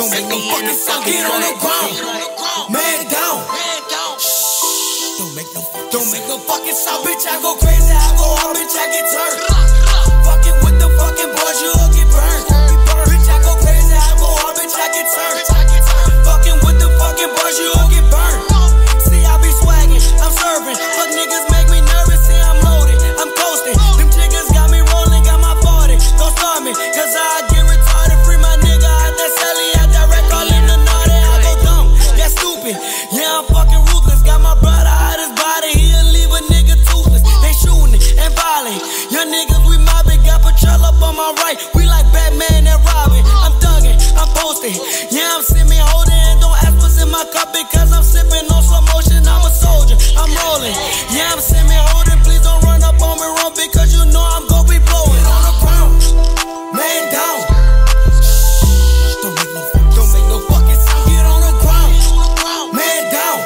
Don't make no fucking sound. Get on the ground. Man down. Don't make no fucking sound. Bitch, I go crazy. I go hard. Bitch, I get turned. Fucking with the fucking boys, you'll get burned. Bitch, I go crazy. I go hard. Bitch, I get turned. Fucking with the fucking boys, you'll get burned. See, I be swagging. I'm serving. Fuck niggas make me nervous. See, I'm loaded. I'm coasting. Them chickens got me rolling. Got my 40. Don't start me, cause I get retarded. Free my nigga out that celly. Out that wreck all in the naughty. I go dumb. Yeah, stupid. Yeah, I'm fucking ruthless. Got my brother out his body. He'll leave a nigga toothless. They shooting and violent. Young niggas, we mobbing. Got Trell up on my right. We like Batman and Robin. I'm thugging. I'm posting. Yeah, I'm sipping, holding. And don't ask what's in my cup because I'm sipping on slow motion. I'm a soldier. I'm rolling. Yeah, I'm sipping, holding. Please don't run up on me wrong because you know I'm gonna be blowing on the ground. Man down. Don't make no fucking sound. Get on the ground. Man down.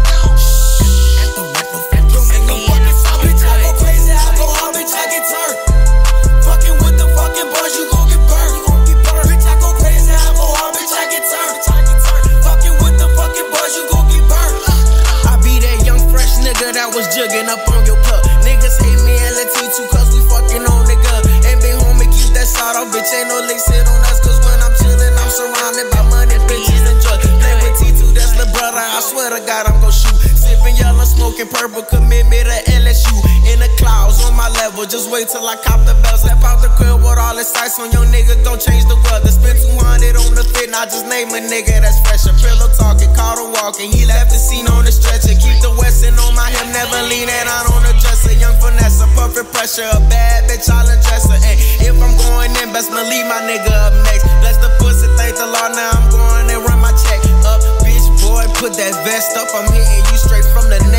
Don't make no fucking sound. Bitch, I go crazy. I go hard. Bitch, I get turned. Fucking with the fucking boys, you gon' get burned. Bitch, I go crazy. I go hard. Bitch, I get turned. Fucking with the fucking boys, you gon' get burned. I be that young fresh nigga that was jugging up on your plug. Niggas hate me and let T2 cause we fucking on nigga. Ain't been home and keep that side off, bitch. Ain't no licks hit on us cause when I'm chillin', I'm surrounded by money, bitches and drugs. Play with T2, that's the brother. I swear to God, I'm gon' shoot. Sippin' yellow, smoking purple, commit me to LSU. In the clouds on my level, just wait till I cop the bells. Step out the crib with all the sights on your nigga, gon' change the weather. Spend 200 on the fit, I just name a nigga that's fresher. Pillow talking, caught him walking, he left the scene on the stretcher. Keep the Westin on my hip, never lean it out on the dresser. Young finesse, perfect pressure, a bad bitch, I'll address her. Ay, if I'm going in, best believe my nigga up next. Bless the pussy, thank the Lord, now I'm going and run my check up. Bitch, boy, put that vest up, I'm hitting you straight from the